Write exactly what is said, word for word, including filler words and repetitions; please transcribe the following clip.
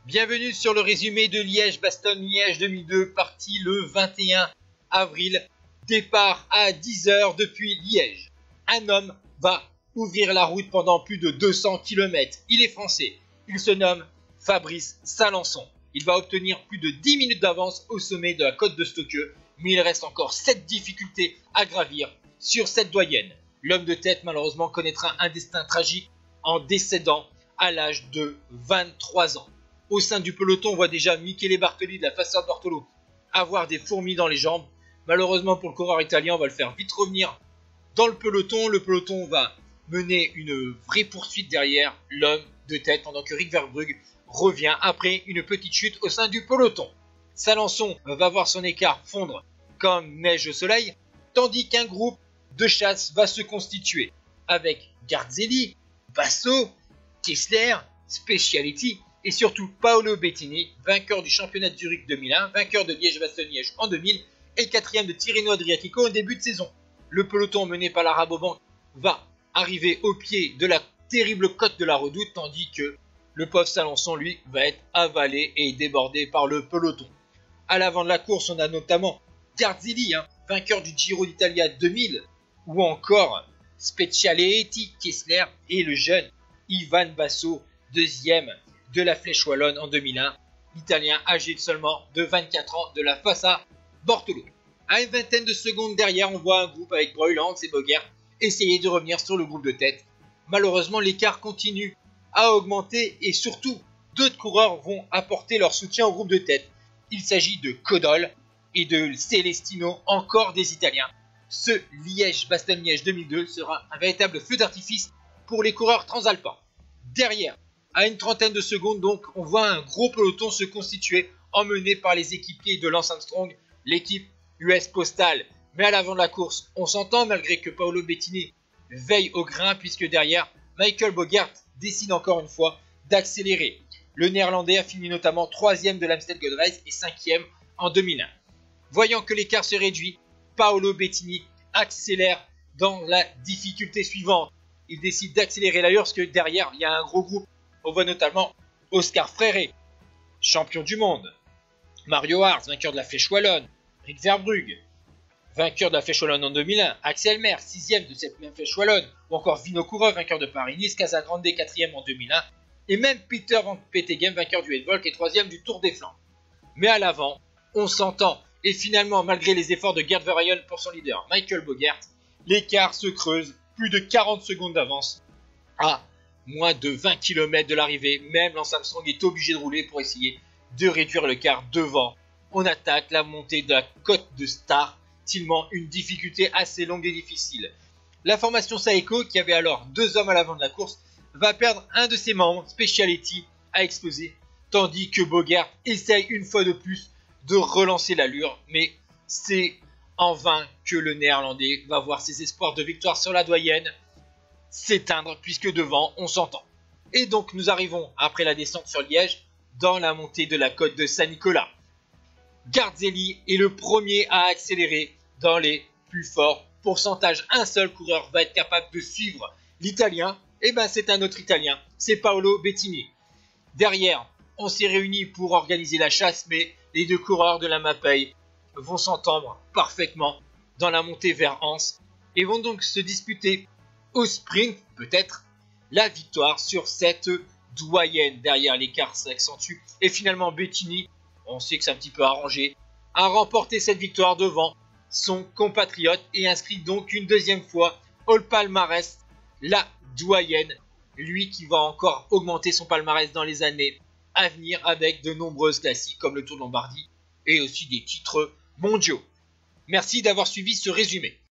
Bienvenue sur le résumé de Liège-Bastogne-Liège deux mille deux, parti le vingt et un avril, départ à dix heures depuis Liège. Un homme va ouvrir la route pendant plus de deux cents kilomètres. Il est français, il se nomme Fabrice Salançon. Il va obtenir plus de dix minutes d'avance au sommet de la côte de Stokke, mais il reste encore sept difficultés à gravir sur cette doyenne. L'homme de tête malheureusement connaîtra un destin tragique en décédant à l'âge de vingt-trois ans. Au sein du peloton, on voit déjà Michele Bartoli de la Fassa Bartolo avoir des fourmis dans les jambes. Malheureusement pour le coureur italien, on va le faire vite revenir dans le peloton. Le peloton va mener une vraie poursuite derrière l'homme de tête pendant que Rick Verbrugge revient après une petite chute au sein du peloton. Salançon va voir son écart fondre comme neige au soleil, tandis qu'un groupe de chasse va se constituer avec Garzelli, Basso, Kessler, Speciality et surtout Paolo Bettini, vainqueur du championnat de Zurich deux mille un, vainqueur de Liège-Bastogne-Liège en deux mille et quatrième de Tirreno Adriatico au début de saison. Le peloton mené par la Rabobank va arriver au pied de la terrible côte de la Redoute, tandis que le pauvre Salançon, lui, va être avalé et débordé par le peloton. À l'avant de la course, on a notamment Garzelli, hein, vainqueur du Giro d'Italia deux mille, ou encore Specialetti, Kessler et le jeune Ivan Basso, deuxième de la Flèche Wallonne en deux mille un, l'Italien âgé de seulement de vingt-quatre ans de la Fassa Bartolo. À une vingtaine de secondes derrière, on voit un groupe avec Bruyland et Bogert essayer de revenir sur le groupe de tête. Malheureusement, l'écart continue à augmenter et surtout, d'autres coureurs vont apporter leur soutien au groupe de tête. Il s'agit de Codol et de Celestino, encore des Italiens. Ce Liège-Bastogne-Liège deux mille deux sera un véritable feu d'artifice pour les coureurs transalpins. Derrière, à une trentaine de secondes, donc, on voit un gros peloton se constituer, emmené par les équipiers de Lance Armstrong, l'équipe U S Postal. Mais à l'avant de la course, on s'entend malgré que Paolo Bettini veille au grain, puisque derrière, Michael Bogert décide encore une fois d'accélérer. Le Néerlandais a fini notamment troisième de l'Amstel Gold Race et cinquième en deux mille un. Voyant que l'écart se réduit, Paolo Bettini accélère dans la difficulté suivante. Il décide d'accélérer l'allure parce que derrière, il y a un gros groupe. On voit notamment Oscar Freire, champion du monde, Mario Hartz, vainqueur de la Flèche Wallonne, Rick Verbrugge, vainqueur de la Flèche Wallonne en deux mille un, Axel Merckx, sixième de cette même Flèche Wallonne, ou encore Vinokourov, vainqueur de Paris-Nice, Casagrande, quatrième en deux mille un, et même Peter Van Petegem, vainqueur du Hedvolk et troisième du Tour des Flandres. Mais à l'avant, on s'entend, et finalement, malgré les efforts de Gerd Verheyen pour son leader, Michael Bogert, l'écart se creuse, plus de quarante secondes d'avance, à moins de vingt kilomètres de l'arrivée. Même Lance Armstrong est obligé de rouler pour essayer de réduire le quart devant. On attaque la montée de la côte de Star, tellement une difficulté assez longue et difficile. La formation Saeco, qui avait alors deux hommes à l'avant de la course, va perdre un de ses membres, Speciality, à exploser, tandis que Bogert essaye une fois de plus de relancer l'allure, mais c'est en vain que le Néerlandais va voir ses espoirs de victoire sur la doyenne s'éteindre, puisque devant on s'entend. Et donc nous arrivons après la descente sur Liège dans la montée de la côte de Saint-Nicolas. Garzelli est le premier à accélérer dans les plus forts pourcentages. Un seul coureur va être capable de suivre l'Italien, et ben c'est un autre Italien, c'est Paolo Bettini. Derrière, on s'est réunis pour organiser la chasse, mais les deux coureurs de la Mapei vont s'entendre parfaitement dans la montée vers Anse et vont donc se disputer au sprint, peut-être, la victoire sur cette doyenne. Derrière, l'écart s'accentue et finalement Bettini, on sait que c'est un petit peu arrangé, a remporté cette victoire devant son compatriote et inscrit donc une deuxième fois au palmarès la doyenne, lui qui va encore augmenter son palmarès dans les années à venir avec de nombreuses classiques comme le Tour de Lombardie et aussi des titres mondiaux. Merci d'avoir suivi ce résumé.